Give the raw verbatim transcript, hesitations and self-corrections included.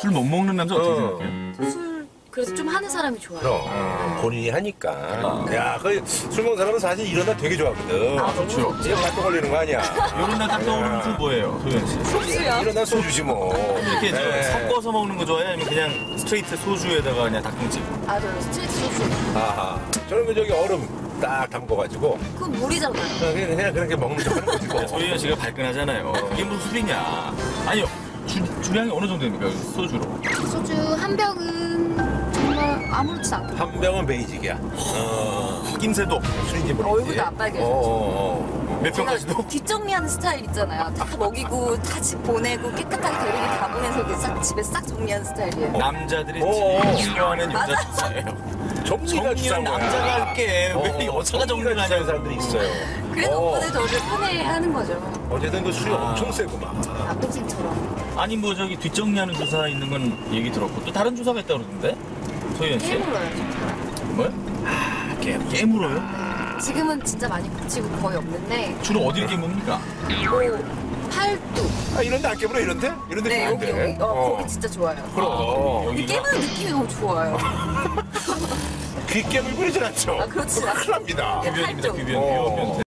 술 못 먹는 남자 어떻게 생각해요? 술 그래서 좀 하는 사람이 좋아요. 그럼 본인이 하니까. 야, 그 술 먹는 사람은 사실 이런 날 되게 좋아하거든. 아, 좋죠. 이거 맛도 걸리는 거 아니야? 이런 날 딱 떠오르는 술 뭐예요, 소연 씨? 소주요? 이런 날 소주지 뭐. 이렇게 저 네. 섞어서 먹는 거 좋아해요? 아니면 그냥 스트레이트 소주에다가 그냥 닭똥집? 아, 저 스트레이트 소주. 아하. 저는 그 저기 얼음 딱 담궈가지고 그건 물이잖아요. 그냥, 그냥 그렇게 먹는 척 하는 거지 뭐. 소연 씨가 발끈하잖아요. 이게 무슨 술이냐? 아니요. 주, 주량이 어느 정도 됩니까, 소주로? 소주 한 병은 정말 아무렇지 않고 한 병은 베이직이야. 어, 김새도 술인지 모르겠지. 얼굴도 안 빨개져. 어, 어, 어. 몇 병까지도? 뒷정리하는 스타일 있잖아요. 다 먹이고 다 집 보내고 깨끗하게 데리고 다 보내서 이렇게 싹 집에 싹 정리하는 스타일이에요. 남자들이 어. 제일 싫어하는 여자 주사예요. 정리가 정리는 주사인 거야. 남자가 할게. 왜 여자가 정리를 하는 하냐고. 사람들이 있어요. 그래서 어. 오빠들 저를 편애하는 거죠. 어쨌든 그 술이 엄청 세구만. 남동생처럼. 아니 뭐 저기 뒷정리하는 주사 있는 건 얘기 들었고 또 다른 주사가 있다고 그러던데? 소연 씨? 깨물어요, 저. 뭐야? 아, 깨, 깨물어요? 지금은 진짜 많이 고치고 거의 없는데 주로 어딜 깨뭅니까? 뭐 팔뚝. 아, 이런데 안 깨물어, 이런데? 이런데 네, 여기 좋은데? 여기. 어, 거기 진짜 좋아요. 그럼. 여기가 깨무는 느낌이 너무 좋아요. 귀 깨물 부리진 않죠? 아, 그렇진 않아요. 큰일 납니다. 네, 규변입니다, 팔뚝. 규변. 어. 규변.